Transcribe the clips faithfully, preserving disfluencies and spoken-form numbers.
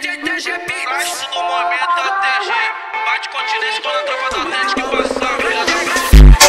Clássico do momento da T G. Bate continência quando a tropa da Atlético passar, filha da puta.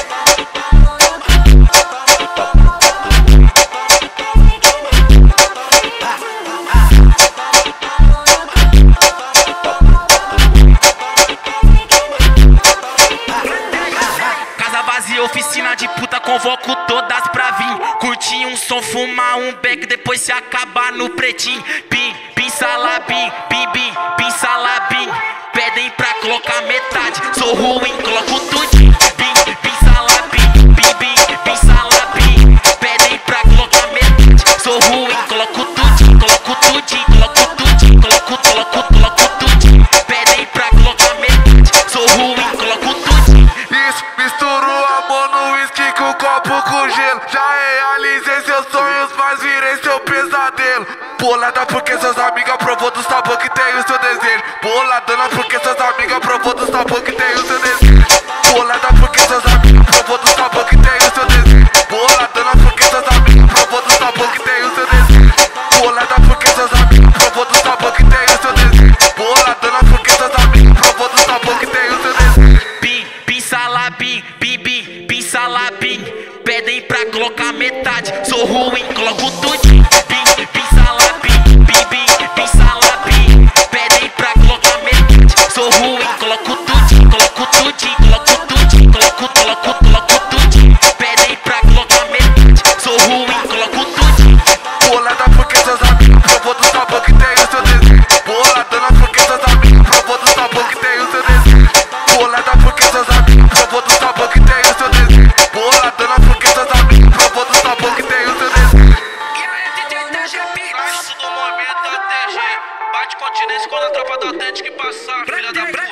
Casa vazia, oficina de puta, convoco todas pra vir. Curtir um som, fumar um beck, depois se acabar no pretinho. Pim, pim, salabim, bim, bim, pim, salabim. Pedem pra colocar metade, sou ruim, coloco tudinho. Bim, pim, salabim, bim, bim, pim, salabim. Pedem pra colocar metade, sou ruim, coloco tudinho, coloco tudinho, coloco tudinho, coloco, coloco, coloco tudinho. Pedem pra colocar metade, sou ruim, coloco tudinho. Isso, misturo amor no uísque com copo com gelo. Já realizei seus sonhos, mas virei seu pesadelo. Bolada porque seus amigas provou do sabor que tem o seu desejo. Boladona porque seus amigas provou do sabor que tem o seu desejo. Bolada porque seus amigos provou do sabor que tem o seu desejo. Boladona porque seus amigos provou do sabor que tem o seu desejo. Bolada porque seus amigos provou do sabor que tem o seu desejo. Boladona porque seus amigos provou do sabor que tem o seu desejo. Bim, bim, salabim, bim, bim, pim, salabim. Pedem pra colocar metade, sou ruim, coloco tudinho. Bim, bim, salabim, bim, bim, pim, salabim. Pedem pra colocar metade, sou ruim, coloco tudinho, coloco tudinho, coloco tudinho, coloco, coloco, coloco tudinho. Pedem pra colocar metade, sou ruim, coloco tudinho. Bolada porque seus amigos provou do sabor que tem o seu desejo. Boladona porque seus amigos provou do sabor que tem o seu desejo. Bolada porque seus amigos provou do sabor que tem o seu desejo. Boladona porque seus amigos provou do sabor que tem o seu desejo. Clássico do momento da T G. Bate continência quando a tropa da Atlético passar, filha da puta.